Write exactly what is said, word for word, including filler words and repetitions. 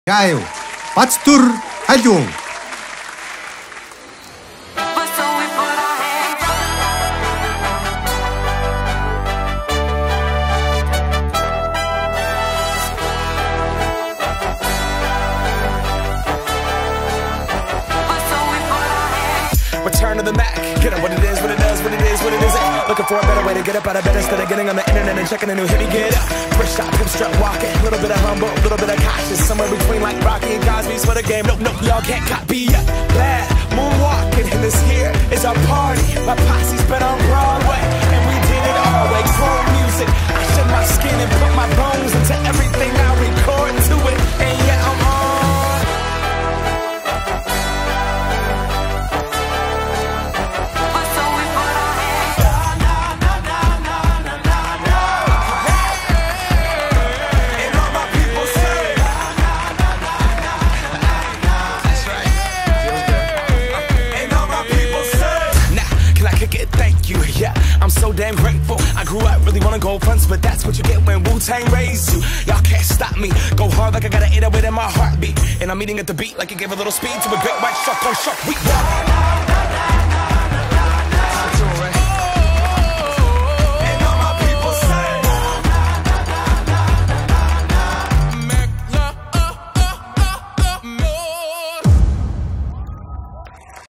Jive, B.Battur, B.Khaliun. Return to the Mac, get up what it is, what it does, what it is, what it isn't. Looking for a better way to get up out of bed instead of getting on the internet and checking a new hit. Me get up, fresh shot, hip strut walking. Little bit of humble, little bit of cautious. Somewhere between like Rocky and Cosby's for the game. Nope, nope, y'all can't copy ya. Glad moonwalking, and this here is our party. My posse's been on Broadway, and we did it all way. Chrome music, I shed my skin and put my bones into everything I record to it. And yeah, I'm on. Yeah, I'm so damn grateful. I grew up really wanna go fronts, but that's what you get when Wu-Tang raised you. Y'all can't stop me. Go hard like I got an eight oh eight in my heartbeat, and I'm eating at the beat like it gave a little speed to a great white shark on shark week.